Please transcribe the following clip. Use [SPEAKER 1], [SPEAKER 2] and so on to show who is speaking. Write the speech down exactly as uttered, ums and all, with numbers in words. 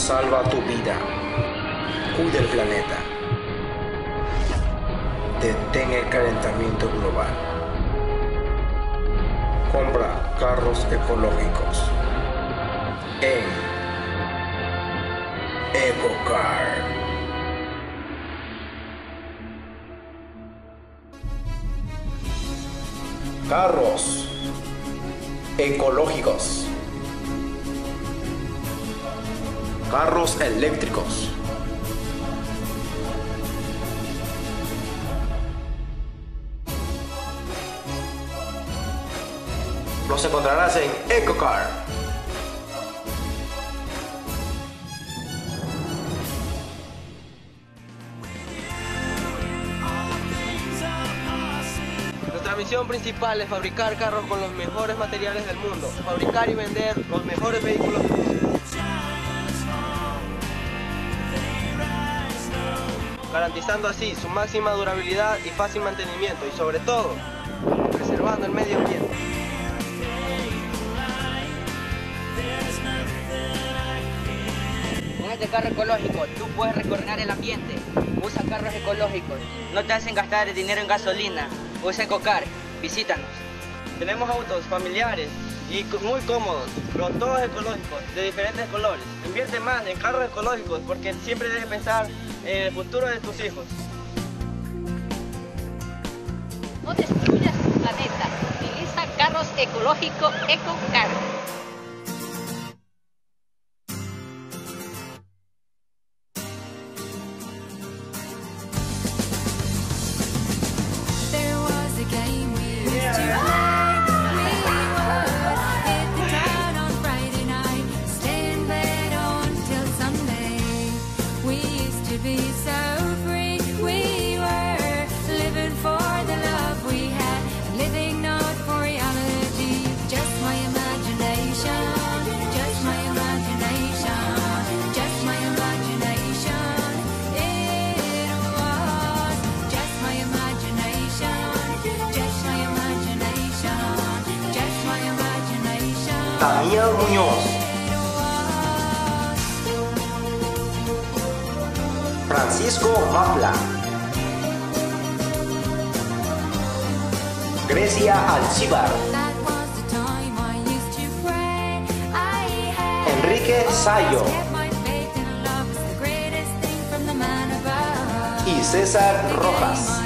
[SPEAKER 1] Salva tu vida. Cuida el planeta. Detén el calentamiento global. Compra carros ecológicos en EcoCar. Carros ecológicos. Carros eléctricos. Los encontrarás en EcoCar.
[SPEAKER 2] Nuestra misión principal es fabricar carros con los mejores materiales del mundo, fabricar y vender los mejores vehículos. Garantizando así su máxima durabilidad y fácil mantenimiento y sobre todo, preservando el medio ambiente.
[SPEAKER 3] Con este carro ecológico tú puedes recorrer el ambiente. Usa carros ecológicos, no te hacen gastar dinero en gasolina. Usa EcoCar, visítanos.
[SPEAKER 2] Tenemos autos familiares y muy cómodos, pero todos ecológicos, de diferentes colores. Invierte más en carros ecológicos porque siempre debes pensar en el futuro de tus hijos.
[SPEAKER 4] No destruyas tu planeta. Utiliza carros ecológicos EcoCar.
[SPEAKER 1] Daniel Muñoz, Francisco Mafla, Grecia Alcibar, Enrique Sayo y César Rojas.